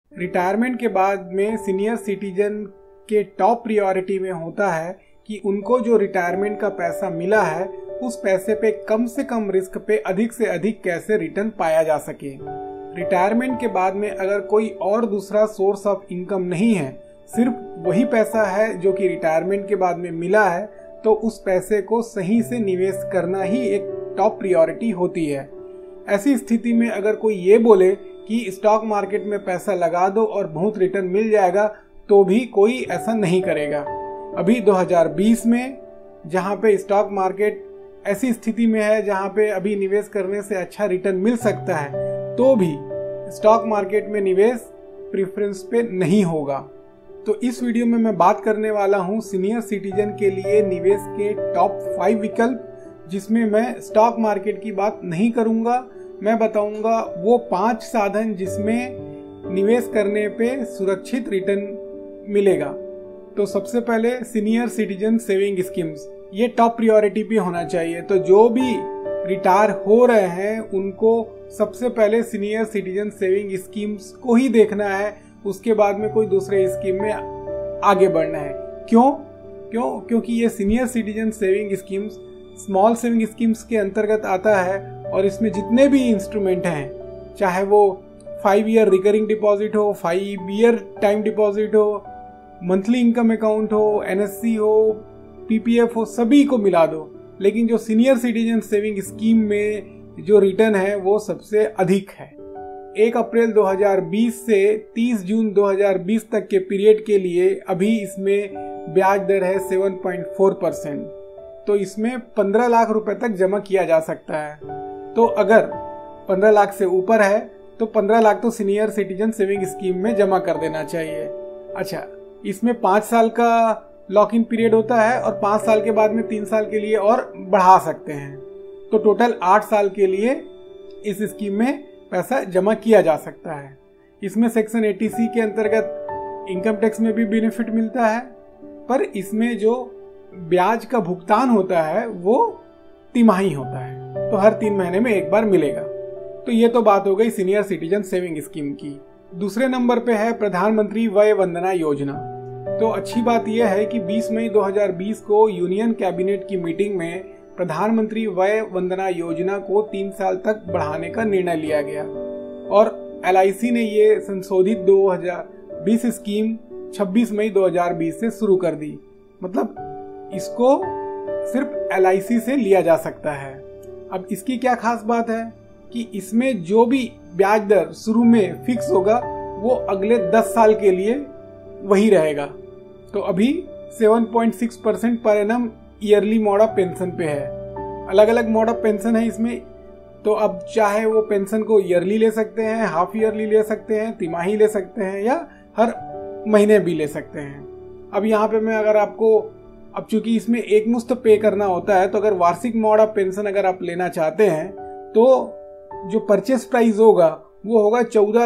Retirement के बाद में सीनियर सिटीजन के टॉप प्रायोरिटी में होता है कि उनको जो रिटायरमेंट का पैसा मिला है उस पैसे पे कम से कम रिस्क पे अधिक से अधिक कैसे रिटर्न पाया जा सके। रिटायरमेंट के बाद में अगर कोई और दूसरा सोर्स ऑफ इनकम नहीं है, सिर्फ वही पैसा है जो कि रिटायरमेंट के बाद में मिला है, तो उस पैसे को सही से निवेश करना ही एक टॉप प्रायोरिटी होती है। ऐसी स्थिति में अगर कोई ये बोले कि स्टॉक मार्केट में पैसा लगा दो और बहुत रिटर्न मिल जाएगा, तो भी कोई ऐसा नहीं करेगा। अभी 2020 में जहां पे स्टॉक मार्केट ऐसी स्थिति में है जहां पे अभी निवेश करने से अच्छा रिटर्न मिल सकता है, तो भी स्टॉक मार्केट में निवेश प्रेफरेंस पे नहीं होगा। तो इस वीडियो में मैं बात करने वाला हूं सीनियर सिटीजन के लिए निवेश के टॉप 5 विकल्प, जिसमें मैं स्टॉक मार्केट की बात नहीं करूंगा। मैं बताऊंगा वो 5 साधन जिसमें निवेश करने पे सुरक्षित रिटर्न मिलेगा। तो सबसे पहले सीनियर सिटीजन सेविंग स्कीम्स, ये टॉप प्रायोरिटी पे होना चाहिए। तो जो भी रिटायर हो रहे हैं उनको सबसे पहले सीनियर सिटीजन सेविंग स्कीम्स को ही देखना है, उसके बाद में कोई दूसरे स्कीम में आगे बढ़ना है। क्योंकि ये senior citizen saving schemes small saving schemes के अंतर्गत आता है और इसमें जितने भी इंस्ट्रूमेंट हैं, चाहे वो 5 ईयर रिकरिंग डिपॉजिट हो, 5 ईयर टाइम डिपॉजिट हो, मंथली इनकम अकाउंट हो, एनएससी हो, पीपीएफ हो, सभी को मिला दो। लेकिन जो सीनियर सिटीजन सेविंग स्कीम में जो रिटर्न है वो सबसे अधिक है। 1 अप्रैल 2020 से 30 जून 2020 तक के पीरियड के लिए अभी इसमें ब्याज दर है 7.4%। तो इसमें 15 लाख रुपए तक जमा किया जा सकता है। तो अगर 15 लाख से ऊपर है तो 15 लाख तो सीनियर सिटीजन सेविंग स्कीम में जमा कर देना चाहिए। अच्छा, इसमें 5 साल का लॉक इन पीरियड होता है और 5 साल के बाद में 3 साल के लिए और बढ़ा सकते हैं। तो टोटल 8 साल के लिए इस स्कीम में पैसा जमा किया जा सकता है। इसमें सेक्शन 80C के अंतर्गत इनकम टैक्स में भी बेनिफिट मिलता है, पर इसमें जो ब्याज का भुगतान होता है वो तिमाही होता है, तो हर 3 महीने में एक बार मिलेगा। तो ये तो बात हो गई सीनियर सिटीजन सेविंग स्कीम की। दूसरे नंबर पे है प्रधानमंत्री वय वंदना योजना। तो अच्छी बात यह है कि 20 मई 2020 को यूनियन कैबिनेट की मीटिंग में प्रधानमंत्री वय वंदना योजना को 3 साल तक बढ़ाने का निर्णय लिया गया और LIC ने ये संशोधित 2020 स्कीम 26 मई 2020 से शुरू कर दी। मतलब इसको सिर्फ LIC से लिया जा सकता है। अब इसकी क्या खास बात है कि इसमें जो भी ब्याज दर शुरू में फिक्स होगा वो अगले 10 साल के लिए वही रहेगा। तो अभी 7.6% पर annum yearly mode of pension पे है। अलग अलग मोड ऑफ पेंशन है इसमें, तो अब चाहे वो पेंशन को ईयरली ले सकते हैं, हाफ ईयरली ले सकते हैं, तिमाही ले सकते हैं या हर महीने भी ले सकते हैं। अब यहाँ पे मैं अगर आपको, अब चूंकि इसमें एक मुश्त पे करना होता है, तो अगर वार्षिक मोड ऑफ पेंशन अगर आप लेना चाहते हैं तो जो परचेस प्राइस होगा वो होगा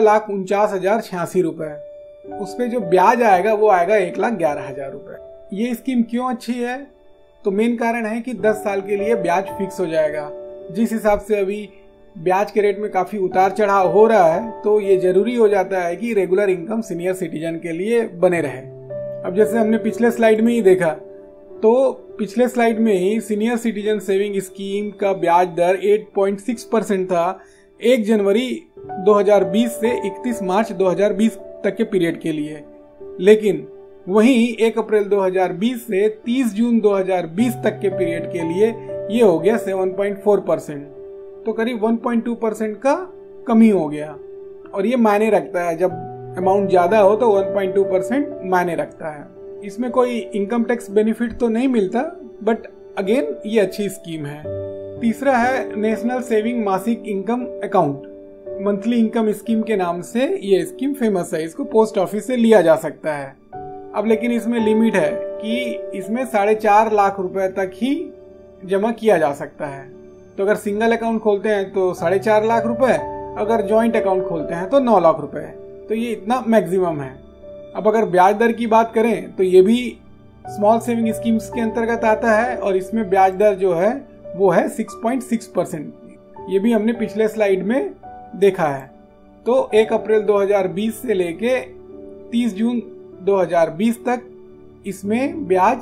14,49,086 रुपए। उस पे जो ब्याज आएगा वो आएगा 1,11,000 रुपए। ये स्कीम क्यों अच्छी है? तो मेन कारण है कि 10 साल के लिए ब्याज फिक्स हो जाएगा। जिस हिसाब से अभी ब्याज के रेट में काफी उतार चढ़ाव हो रहा है, तो ये जरूरी हो जाता है कि रेगुलर इनकम सीनियर सिटीजन के लिए बने रहे। अब जैसे हमने पिछले स्लाइड में ही देखा, तो पिछले स्लाइड में ही सीनियर सिटीजन सेविंग स्कीम का ब्याज दर 8.6% था 1 जनवरी 2020 से 31 मार्च 2020 तक के पीरियड के लिए। लेकिन वहीं 1 अप्रैल 2020 से 30 जून 2020 तक के पीरियड के लिए ये हो गया 7.4%। तो करीब 1.2% का कमी हो गया। और ये मायने रखता है, जब अमाउंट ज्यादा हो तो 1.2% मायने रखता है। इसमें कोई इनकम टैक्स बेनिफिट तो नहीं मिलता, बट अगेन ये अच्छी स्कीम है। तीसरा है नेशनल सेविंग मासिक income account. Monthly income scheme के नाम से ये स्कीम फेमस है। इसको पोस्ट ऑफिस से लिया जा सकता है। अब लेकिन इसमें लिमिट है कि इसमें 4.5 लाख रुपए तक ही जमा किया जा सकता है। तो अगर सिंगल अकाउंट खोलते हैं तो 4.5 लाख रुपए, अगर ज्वाइंट अकाउंट खोलते हैं तो 9 लाख रुपए। तो ये इतना मैक्सिमम है। अब अगर ब्याज दर की बात करें तो ये भी स्मॉल सेविंग स्कीम्स के अंतर्गत आता है और इसमें ब्याज दर जो है वो है 6.6%। ये भी हमने पिछले स्लाइड में देखा है। तो 1 अप्रैल 2020 से लेके 30 जून 2020 तक इसमें ब्याज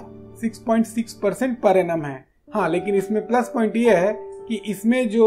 6.6% पर एनम है। हाँ, लेकिन इसमें प्लस पॉइंट ये है कि इसमें जो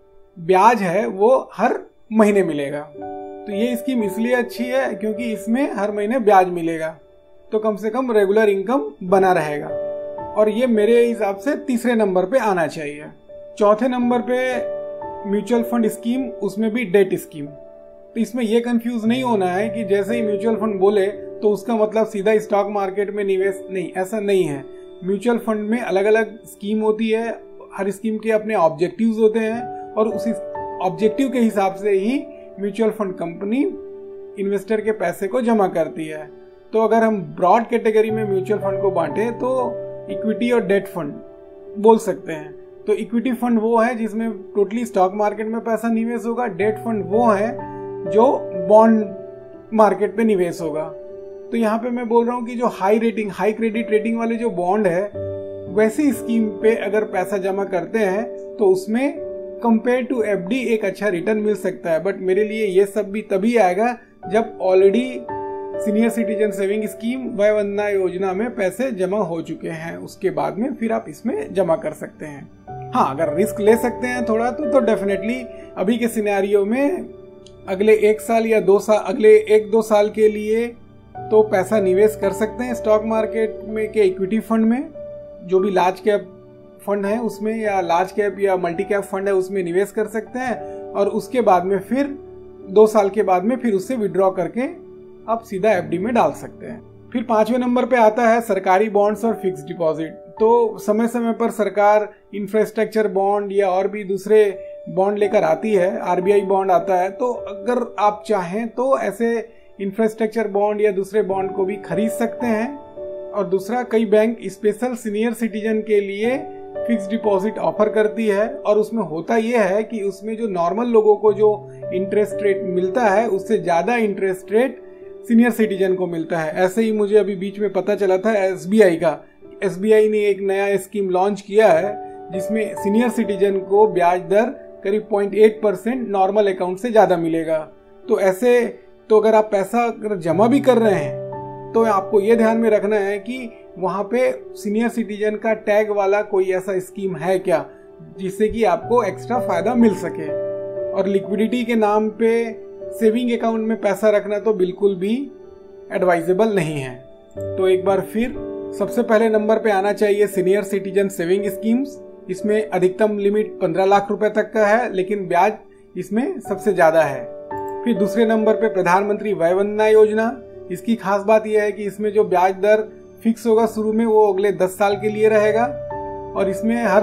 ब्याज है वो हर महीने मिलेगा। तो ये स्कीम इसलिए अच्छी है क्योंकि इसमें हर महीने ब्याज मिलेगा, तो कम से कम रेगुलर इनकम बना रहेगा। और ये मेरे हिसाब से तीसरे नंबर पे आना चाहिए। चौथे नंबर पे म्यूचुअल फंड स्कीम, उसमें भी डेट स्कीम। तो इसमें यह कंफ्यूज नहीं होना है कि जैसे ही म्यूचुअल फंड बोले तो उसका मतलब सीधा स्टॉक मार्केट में निवेश, नहीं, ऐसा नहीं है। म्यूचुअल फंड में अलग अलग स्कीम होती है, हर स्कीम के अपने ऑब्जेक्टिव्स होते हैं और उसी ऑब्जेक्टिव के हिसाब से ही म्यूचुअल फंड कंपनी इन्वेस्टर के पैसे को जमा करती है। तो अगर हम ब्रॉड कैटेगरी में म्यूचुअल फंड को बांटे तो इक्विटी और डेट फंड बोल सकते हैं। तो इक्विटी फंड वो है जिसमें टोटली स्टॉक मार्केट में पैसा निवेश होगा, डेट फंड वो है जो बॉन्ड मार्केट पे निवेश होगा। तो यहाँ पे मैं बोल रहा हूँ कि जो हाई क्रेडिट रेटिंग वाले जो बॉन्ड है, वैसी स्कीम पे अगर पैसा जमा करते हैं तो उसमें कंपेयर टू एफडी एक अच्छा रिटर्न मिल सकता है। बट मेरे लिए ये सब भी तभी आएगा जब already senior citizen saving scheme Vaya Vandana योजना में पैसे जमा हो चुके हैं, उसके बाद में फिर आप इसमें जमा कर सकते हैं। हाँ, अगर रिस्क ले सकते हैं थोड़ा तो डेफिनेटली अभी के सिनेरियो में अगले 1 साल या 2 साल, अगले 1-2 साल के लिए तो पैसा निवेश कर सकते हैं स्टॉक मार्केट में के इक्विटी फंड में, जो भी लार्ज कैप फंड है उसमें, या लार्ज कैप या मल्टी कैप फंड है उसमें निवेश कर सकते हैं। और उसके बाद में फिर 2 साल के बाद में फिर उससे विड्रॉ करके आप सीधा एफडी में डाल सकते हैं। फिर 5वें नंबर पे आता है सरकारी बॉन्ड्स और फिक्स डिपॉजिट। तो समय समय पर सरकार इंफ्रास्ट्रक्चर बॉन्ड या और भी दूसरे बॉन्ड लेकर आती है, आरबीआई बॉन्ड आता है। तो अगर आप चाहें तो ऐसे इंफ्रास्ट्रक्चर बॉन्ड या दूसरे बॉन्ड को भी खरीद सकते हैं। और दूसरा, कई बैंक स्पेशल सीनियर सिटीजन के लिए फिक्स डिपॉजिट ऑफर करती है। और उसमें होता यह है कि उसमें जो नॉर्मल लोगों को जो इंटरेस्ट रेट मिलता है उससे ज़्यादा इंटरेस्ट रेट सीनियर सिटीजन को मिलता है। ऐसे ही मुझे अभी बीच में पता चला था एसबीआई का। एसबीआई ने एक नया स्कीम लॉन्च किया है जिसमें सीनियर सिटीजन को ब्याज दर करीब 0.8% नॉर्मल अकाउंट से ज़्यादा मिलेगा। तो ऐसे तो अगर आप पैसा अगर जमा भी कर रहे हैं तो आपको ये ध्यान में रखना है कि वहाँ पे सीनियर सिटीजन का टैग वाला कोई ऐसा स्कीम है क्या जिससे कि आपको एक्स्ट्रा फायदा मिल सके। और लिक्विडिटी के नाम पे सेविंग अकाउंट में पैसा रखना तो बिल्कुल भी एडवाइजेबल नहीं है। तो एक बार फिर सबसे पहले नंबर पे आना चाहिए सीनियर सिटीजन सेविंग स्कीम्स। इसमें अधिकतम लिमिट 15 लाख रुपए तक का है, लेकिन ब्याज इसमें सबसे ज्यादा है। फिर दूसरे नंबर पे प्रधानमंत्री वय वंदना योजना। इसकी खास बात यह है कि इसमें जो ब्याज दर फिक्स होगा शुरू में वो अगले 10 साल के लिए रहेगा और इसमें हर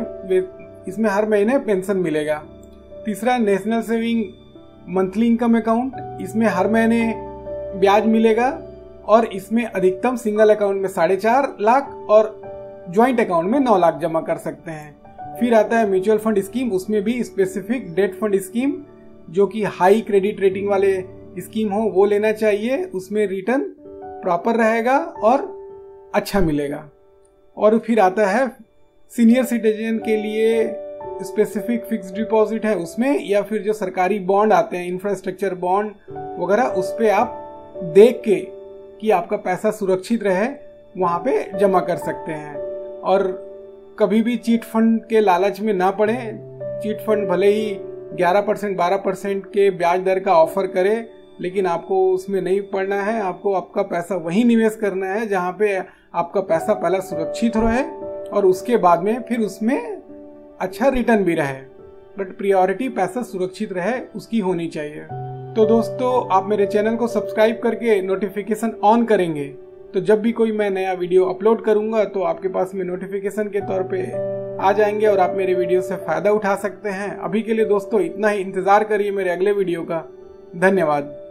महीने पेंशन मिलेगा। तीसरा, national saving monthly income account. इसमें हर महीने ब्याज मिलेगा और इसमें अधिकतम सिंगल अकाउंट में 4.5 लाख और ज्वाइंट अकाउंट में 9 लाख जमा कर सकते हैं। फिर आता है म्यूचुअल फंड स्कीम। उसमें भी स्पेसिफिक डेट फंड स्कीम जो कि हाई क्रेडिट रेटिंग वाले स्कीम हो वो लेना चाहिए। उसमें रिटर्न प्रॉपर रहेगा और अच्छा मिलेगा। और फिर आता है सीनियर सिटीजन के लिए स्पेसिफिक फिक्स डिपॉजिट है उसमें, या फिर जो सरकारी बॉन्ड आते हैं इंफ्रास्ट्रक्चर बॉन्ड वगैरह, उस पे आप देख के कि आपका पैसा सुरक्षित रहे वहाँ पे जमा कर सकते हैं। और कभी भी चीट फंड के लालच में ना पड़े। चीट फंड भले ही 11% 12% के ब्याज दर का ऑफर करे, लेकिन आपको उसमें नहीं पड़ना है। आपको आपका पैसा वहीं निवेश करना है जहाँ पे आपका पैसा पहला सुरक्षित रहे और उसके बाद में फिर उसमें अच्छा रिटर्न भी रहे। बट प्रायोरिटी पैसा सुरक्षित रहे उसकी होनी चाहिए। तो दोस्तों, आप मेरे चैनल को सब्सक्राइब करके नोटिफिकेशन ऑन करेंगे तो जब भी कोई मैं नया वीडियो अपलोड करूंगा तो आपके पास में नोटिफिकेशन के तौर पे आ जाएंगे और आप मेरे वीडियो से फायदा उठा सकते हैं। अभी के लिए दोस्तों इतना ही। इंतजार करिए मेरे अगले वीडियो का। धन्यवाद।